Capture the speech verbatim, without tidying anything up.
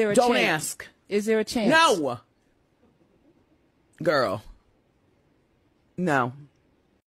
there a Don't chance? ask. Is there a chance? No. Girl. No.